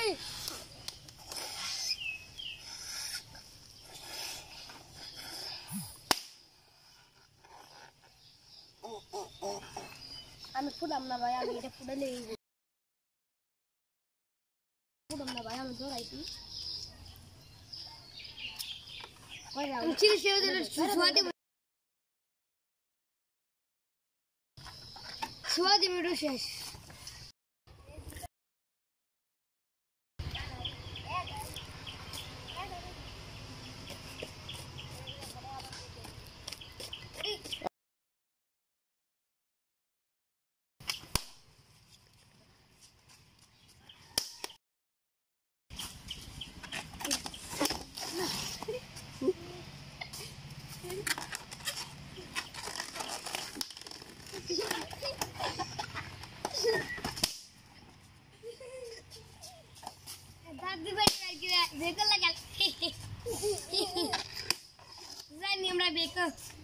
আমি ফুলাম না ভাই, আমি এটা ফুটালে ফুটাম না ভাই, আমি ধরাইছি শেষ। बेको लगा जानी हमरा बेको